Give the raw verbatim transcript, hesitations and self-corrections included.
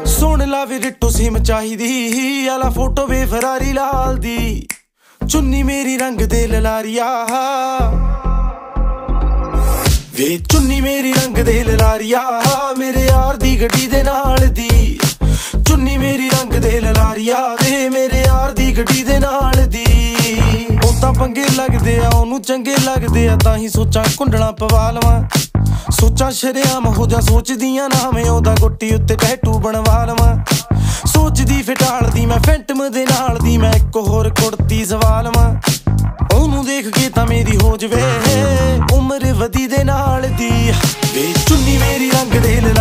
ਸੁਣ ਲਾ ਵੀ ਰਿੱਟੋ ਸਿਮ ਚਾਹੀਦੀ ਆਲਾ ਫੋਟੋ ਵੇ ਫਰਾਰੀ ਲਾਲ ਦੀ ਚੁੰਨੀ ਮੇਰੀ ਰੰਗ ਦੇ ਲਲਾਰੀਆ ਵੇ ਚੁੰਨੀ ਮੇਰੀ ਰੰਗ ਦੇ ਲਲਾਰੀਆ ਮੇਰੇ ਯਾਰ ਦੀ ਗੱਡੀ ਦੇ ਨਾਲ ਦੀ ਚੁੰਨੀ ਮੇਰੀ ਰੰਗ ਦੇ ਲਲਾਰੀਆ ਵੇ ਮੇਰੇ ਯਾਰ ਦੀ ਗੱਡੀ ਦੇ ਨਾਲ ਦੀ ਉਹ ਤਾਂ ਪੰਗੇ ਲੱਗਦੇ ਆ ਉਹਨੂੰ ਚੰਗੇ ਲੱਗਦੇ ਆ ਤਾਂ ਹੀ ਸੋਚਾਂ ਕੁੰਡਲਾਂ ਪਵਾ ਲਵਾਂ ਸੋਚਾਂ ਸ਼ਰਿਆਮ ਹੋ ਜਾ ਸੋਚਦੀਆਂ ਨਾ ਮੈਂ ਉਹਦਾ ਗੁੱਟੀ ਉੱਤੇ ਟੈਟੂ ਬਣਵਾ ਲਵਾਂ ਸੋਚਦੀ ਫਿਟਾਲਦੀ ਮੈਂ ਫੈਂਟਮ ਦੇ ਨਾਲ ਦੀ ਮੈਂ ਇੱਕ ਹੋਰ ਕੁੜਤੀ ਸਵਾ ਲਵਾਂ ਉਹਨੂੰ ਦੇਖ ਕੇ ਤਾਂ ਮੇਰੀ ਹੋ ਜਵੇ ਉਮਰ ਵਧੀ ਦੇ ਨਾਲ ਦੀ ਵੇ ਚੁੰਨੀ ਮੇਰੀ ਰੰਗ ਦੇ